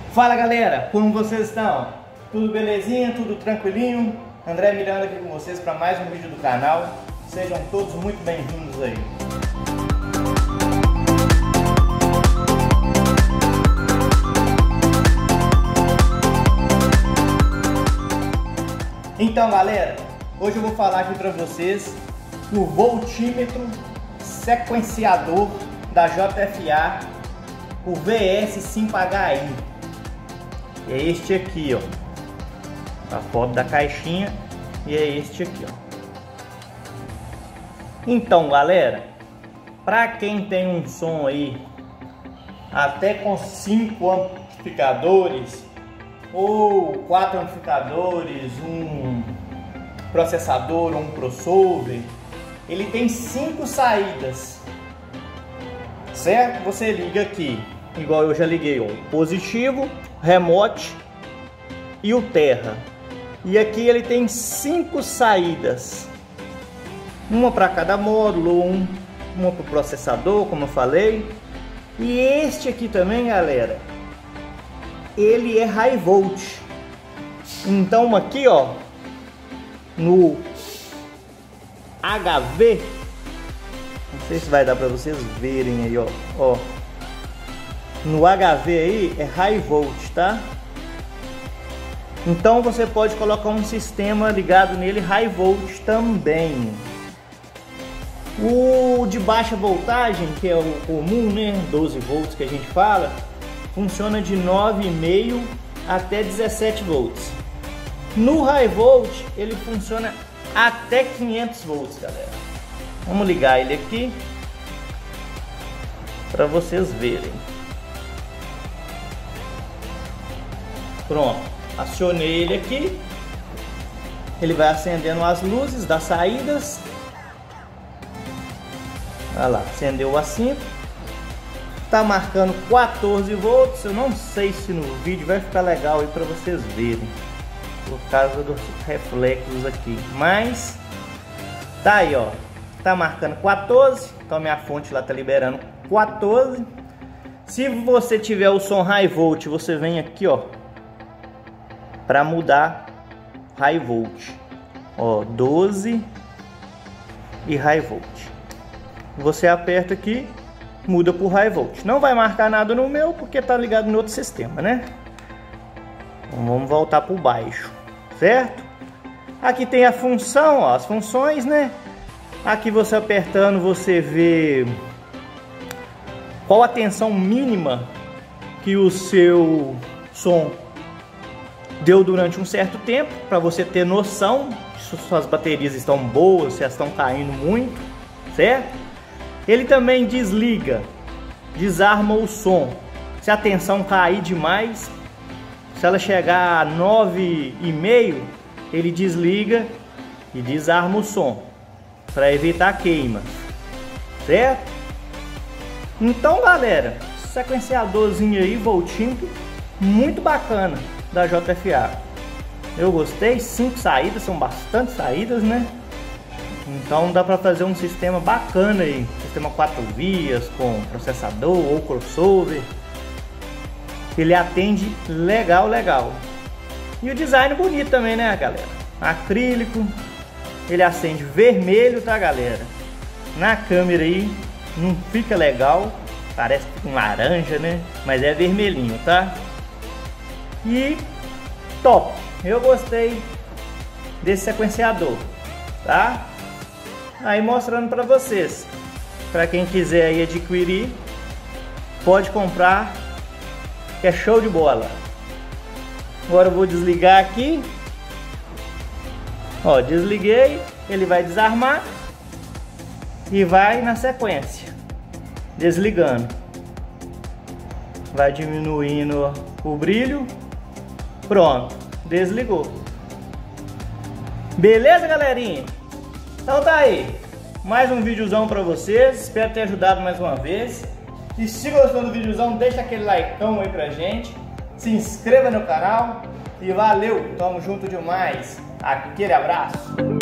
Fala galera, como vocês estão? Tudo belezinha? Tudo tranquilinho? André Miranda aqui com vocês para mais um vídeo do canal. Sejam todos muito bem-vindos aí. Então galera, hoje eu vou falar aqui para vocês do voltímetro sequenciador da JFA, o VS5HI. É este aqui, ó, a foto da caixinha, e é este aqui, ó. Então galera, para quem tem um som aí até com 5 amplificadores ou 4 amplificadores, um processador ou um crossover, ele tem 5 saídas, certo? Você liga aqui, igual eu já liguei, ó, positivo, remote e o terra. E aqui ele tem 5 saídas, uma para cada módulo, uma para o processador, como eu falei. E este aqui também, galera, ele é high volt. Então aqui, ó, no HV, não sei se vai dar para vocês verem aí, ó, no HV aí é high volt, tá? Então você pode colocar um sistema ligado nele high volt também. O de baixa voltagem, que é o comum, né, 12 volts que a gente fala, funciona de 9,5 até 17 volts. No high volt ele funciona até 500 volts, galera. Vamos ligar ele aqui para vocês verem. Pronto, acionei ele aqui. Ele vai acendendo as luzes das saídas. Olha lá, acendeu assim. Tá marcando 14 volts. Eu não sei se no vídeo vai ficar legal aí para vocês verem, por causa dos reflexos aqui, mas tá aí, ó, tá marcando 14. Então minha fonte lá tá liberando 14. Se você tiver o som high volt, você vem aqui, ó, para mudar high volt, ó, 12 e high volt. Você aperta aqui, muda por high volt. Não vai marcar nada no meu porque tá ligado no outro sistema, né? Então, vamos voltar para o baixo, certo? Aqui tem a função, ó, as funções, né? Aqui você apertando, você vê qual a tensão mínima que o seu som deu durante um certo tempo, para você ter noção se suas baterias estão boas, se elas estão caindo muito, certo? Ele também desliga, desarma o som. Se a tensão cair demais, se ela chegar a 9,5, ele desliga e desarma o som, para evitar queima, certo? Então galera, sequenciadorzinho aí, voltímetro, muito bacana da JFA. Eu gostei, 5 saídas, são bastante saídas, né? Então dá para fazer um sistema bacana aí, sistema 4 vias com processador ou crossover. Ele atende legal, legal. E o design bonito também, né, galera? Acrílico, ele acende vermelho, tá, galera? Na câmera aí não fica legal, parece que fica um laranja, né? Mas é vermelhinho, tá? E top, eu gostei desse sequenciador, tá? Aí mostrando para vocês, para quem quiser aí adquirir, pode comprar, que é show de bola. Agora eu vou desligar aqui, ó, desliguei, ele vai desarmar e vai na sequência, desligando, vai diminuindo o brilho. Pronto, desligou. Beleza, galerinha? Então tá aí, mais um videozão pra vocês. Espero ter ajudado mais uma vez. E se gostou do videozão, deixa aquele likeão aí pra gente. Se inscreva no canal. E valeu, tamo junto demais. Aquele abraço.